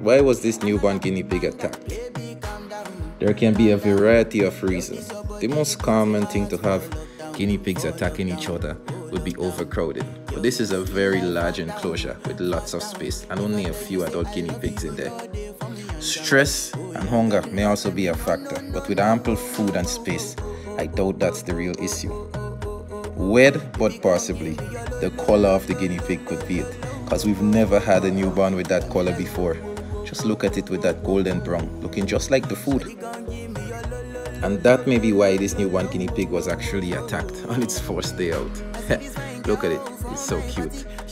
Why was this newborn guinea pig attacked? There can be a variety of reasons. The most common thing to have guinea pigs attacking each other would be overcrowding. But this is a very large enclosure with lots of space and only a few adult guinea pigs in there. Stress and hunger may also be a factor, but with ample food and space, I doubt that's the real issue. Weird, but possibly, the color of the guinea pig could be it, because we've never had a newborn with that color before. Just look at it with that golden brown, looking just like the food. And that may be why this newborn guinea pig was actually attacked on its first day out. Look at it, it's so cute.